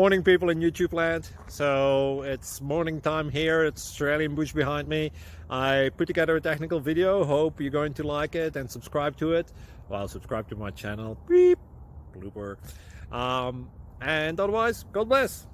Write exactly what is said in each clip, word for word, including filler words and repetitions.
morning, people in YouTube land. So it's morning time here. It's Australian bush behind me. I put together a technical video. Hope you're going to like it and subscribe to it. Well, subscribe to my channel. Beep. Blooper. Um, and otherwise, God bless.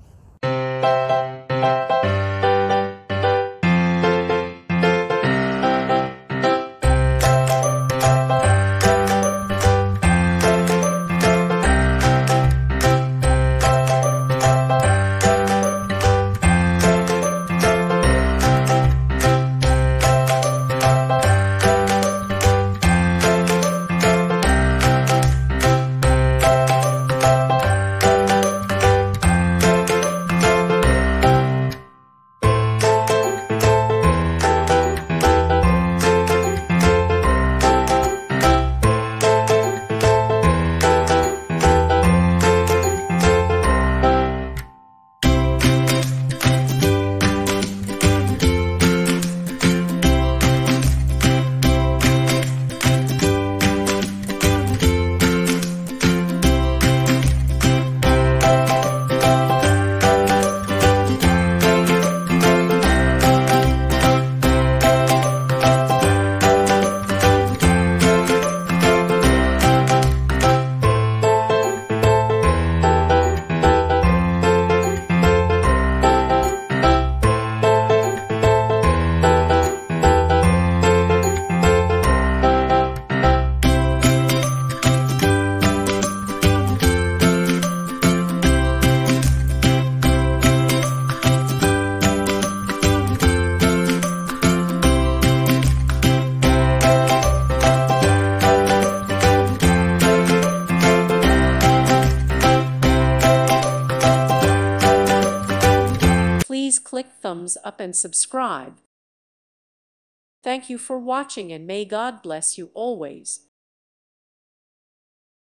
Please click thumbs up and subscribe. Thank you for watching, and may God bless you always.